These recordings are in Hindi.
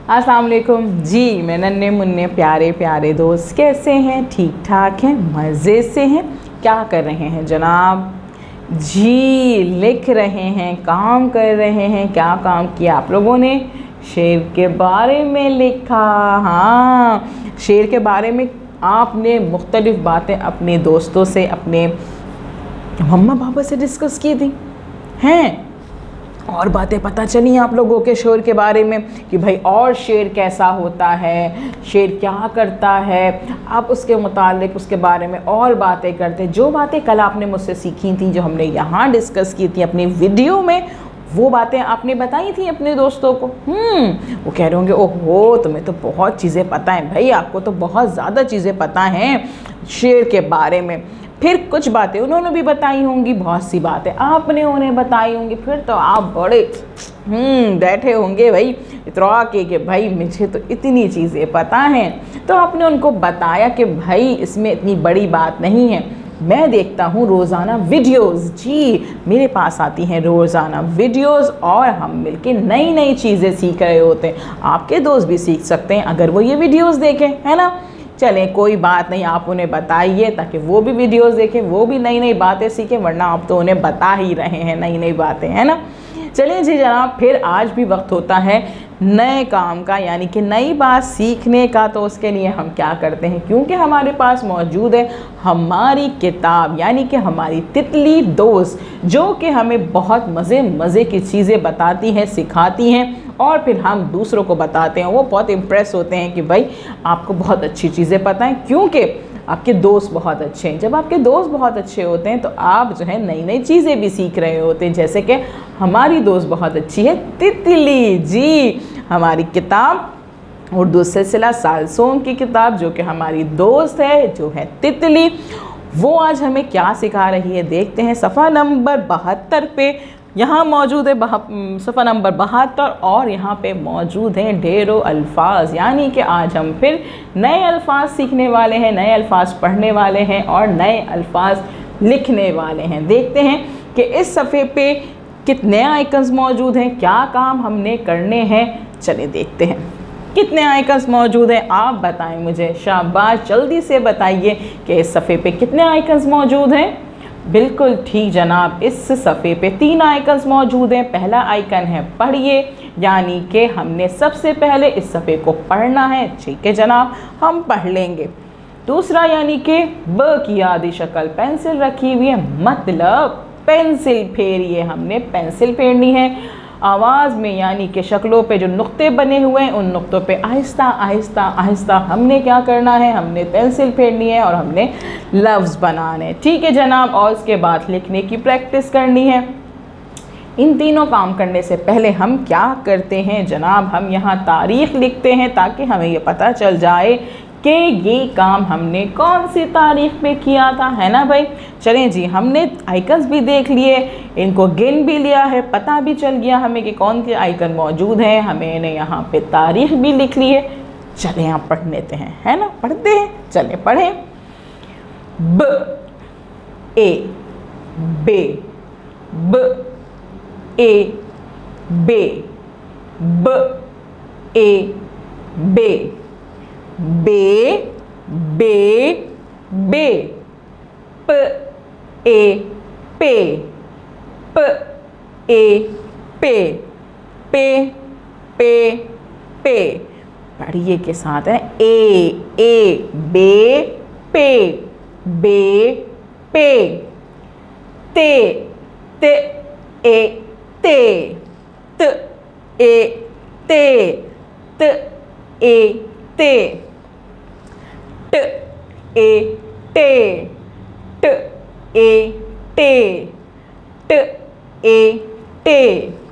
अस्सलाम वालेकुम जी। मैं नन्हे मुन्ने प्यारे प्यारे दोस्त, कैसे हैं? ठीक ठाक हैं? मज़े से हैं? क्या कर रहे हैं जनाब? जी लिख रहे हैं, काम कर रहे हैं। क्या काम किया आप लोगों ने? शेर के बारे में लिखा। हाँ, शेर के बारे में आपने मुख्तलिफ़ बातें अपने दोस्तों से, अपने मम्मा पापा से डिस्कस की थी हैं, और बातें पता चली आप लोगों के शेर के बारे में कि भाई और शेर कैसा होता है, शेर क्या करता है। आप उसके मुतालिक उसके बारे में और बातें करते हैं। जो बातें कल आपने मुझसे सीखी थी, जो हमने यहाँ डिस्कस की थी अपनी वीडियो में, वो बातें आपने बताई थी अपने दोस्तों को। वो कह रहे होंगे ओहो तुम्हें तो बहुत चीज़ें पता हैं भाई, आपको तो बहुत ज़्यादा चीज़ें पता हैं शेर के बारे में। फिर कुछ बातें उन्होंने भी बताई होंगी, बहुत सी बातें आपने उन्हें बताई होंगी। फिर तो आप बड़े बैठे होंगे भाई इतरा के भाई मुझे तो इतनी चीज़ें पता हैं। तो आपने उनको बताया कि भाई इसमें इतनी बड़ी बात नहीं है। मैं देखता हूँ रोज़ाना वीडियोस, जी मेरे पास आती हैं रोज़ाना वीडियोस, और हम मिलके नई नई चीज़ें सीख रहे होते हैं। आपके दोस्त भी सीख सकते हैं अगर वो ये वीडियोस देखें, है ना। चलें कोई बात नहीं, आप उन्हें बताइए ताकि वो भी वीडियोस देखें, वो भी नई नई बातें सीखें, वरना आप तो उन्हें बता ही रहे हैं नई नई बातें, है ना। चलिए जी जनाब, फिर आज भी वक्त होता है नए काम का, यानी कि नई बात सीखने का। तो उसके लिए हम क्या करते हैं, क्योंकि हमारे पास मौजूद है हमारी किताब, यानी कि हमारी तितली दोस्त, जो कि हमें बहुत मज़े मज़े की चीज़ें बताती हैं, सिखाती हैं, और फिर हम दूसरों को बताते हैं। वो बहुत इम्प्रेस होते हैं कि भाई आपको बहुत अच्छी चीज़ें पता हैं, क्योंकि आपके दोस्त बहुत अच्छे हैं। जब आपके दोस्त बहुत अच्छे होते हैं तो आप जो है नई नई चीज़ें भी सीख रहे होते हैं। जैसे कि हमारी दोस्त बहुत अच्छी है तितली, जी हमारी किताब उर्दू सिलसिला सालसोम की किताब, जो कि हमारी दोस्त है, जो है तितली, वो आज हमें क्या सिखा रही है देखते हैं। सफ़ा नंबर 72 पे यहाँ मौजूद है सफ़ा नंबर 72, और यहाँ पे मौजूद हैं ढेरों अल्फाज, यानी कि आज हम फिर नए अल्फाज सीखने वाले हैं, नए अल्फाज पढ़ने वाले हैं और नए अल्फाज लिखने वाले हैं। देखते हैं कि इस सफ़े पे कितने आइकन्स मौजूद हैं, क्या काम हमने करने हैं। चलिए देखते हैं कितने आइकन्स मौजूद हैं, आप बताएं मुझे, शाबाश जल्दी से बताइए कि इस सफ़े पे कितने आइकन्स मौजूद हैं। बिल्कुल ठीक जनाब, इस सफ़े पे 3 आइकन्स मौजूद हैं। पहला आइकन है पढ़िए, यानी कि हमने सबसे पहले इस सफ़े को पढ़ना है। ठीक है जनाब, हम पढ़ लेंगे। दूसरा यानी कि ब की आधी शक्ल पेंसिल रखी हुई है, मतलब पेंसिल फेरिए, हमने पेंसिल फेरनी है। आवाज़ में यानी कि शक्लों पे जो नुक्ते बने हुए हैं, उन नुक्तों पे आहिस्ता आहिस्ता आहिस्ता हमने क्या करना है, हमने पेंसिल फेरनी है और हमने लफ्ज़ बनाने। ठीक है जनाब, और उसके बाद लिखने की प्रैक्टिस करनी है। इन तीनों काम करने से पहले हम क्या करते हैं जनाब, हम यहाँ तारीख़ लिखते हैं ताकि हमें ये पता चल जाए कि ये काम हमने कौन सी तारीख पे किया था, है ना भाई। चलें जी, हमने आइकन्स भी देख लिए, इनको गिन भी लिया है, पता भी चल गया हमें कि कौन से आइकन मौजूद हैं, हमें यहाँ पे तारीख भी लिख ली है। चलें आप पढ़ लेते हैं, है ना, पढ़ते हैं। चलें पढ़ें। ब ए बे, ब ए बे, ब ए बे, बे बे बे, प ए पे, प ए पे, पे पे पे। पढ़िए के साथ है ए बे पे, बे पे, ते ते ए ते, त ए ते, त ए ते, ट ए टे, ट ए टे, ट ए टे,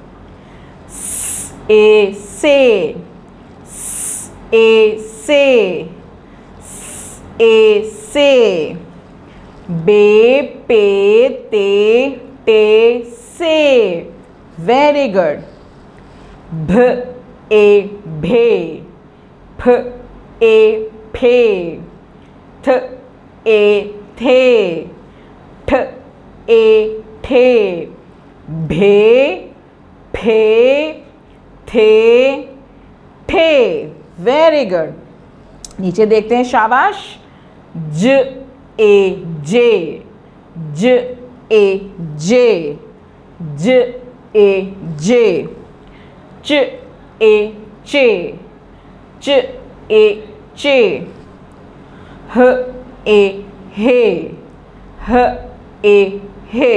स ए से, स ए से, स ए से, बे पे ते टे से। Very good. भ ए भे, फ ए फे, थ ए थे, ठ ए ठे, भे फे थे ठे। खे, वेरी गुड। नीचे देखते हैं, शाबाश। ज ए जे, ज ए जे, ज ए जे, च ए चे, च ए चे, ह ए हे, ह ए हे,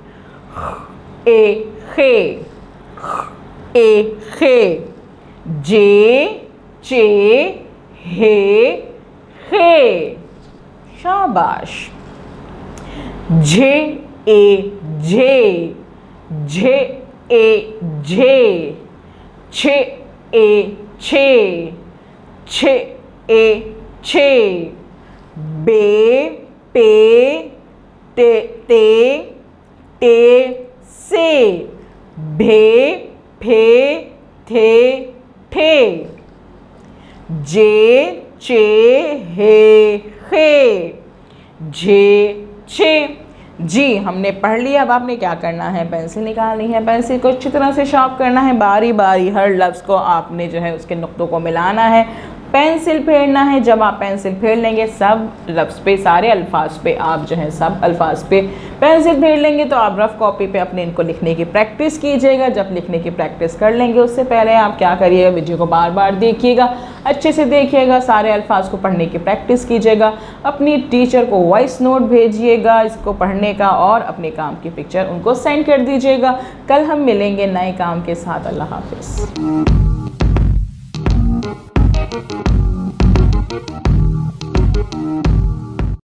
ए खे, ए खे, जे चे हे खे, शाबाश। झे ए झे, झे ए झे, छे ए छे, छे ए छे, बे पे ते ते टे से, भे फे थे ठे, जे चे हे खे, झे छे। जी हमने पढ़ लिया। अब आपने क्या करना है, पेंसिल निकालनी है, पेंसिल को अच्छी तरह से शार्प करना है, बारी बारी हर लफ्ज़ को आपने जो है उसके नुक्तों को मिलाना है, पेंसिल फेरना है। जब आप पेंसिल फेर लेंगे सब लफ्ज़ पे, सारे अल्फाज पे आप जो है सब अल्फाज पे पेंसिल फेर लेंगे तो आप रफ़ कॉपी पे अपने इनको लिखने की प्रैक्टिस कीजिएगा। जब लिखने की प्रैक्टिस कर लेंगे उससे पहले आप क्या करिएगा, वीडियो को बार बार देखिएगा, अच्छे से देखिएगा, सारे अल्फाज को पढ़ने की प्रैक्टिस कीजिएगा, अपनी टीचर को वॉइस नोट भेजिएगा इसको पढ़ने का और अपने काम की पिक्चर उनको सेंड कर दीजिएगा। कल हम मिलेंगे नए काम के साथ। अल्लाह हाफिज़।